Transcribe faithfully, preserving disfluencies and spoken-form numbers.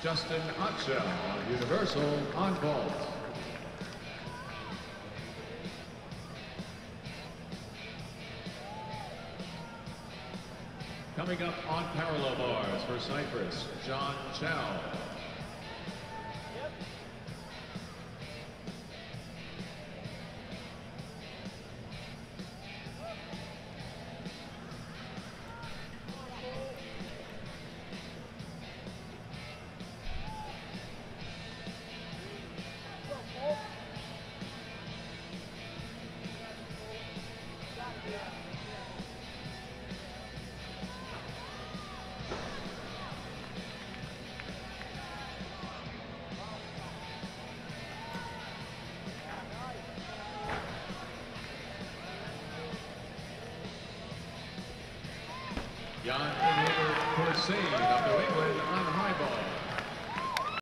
Justin Otshell on Universal on vault. Coming up on parallel bars for Cyprus, John Chow. Jan Corsain of New England on high ball.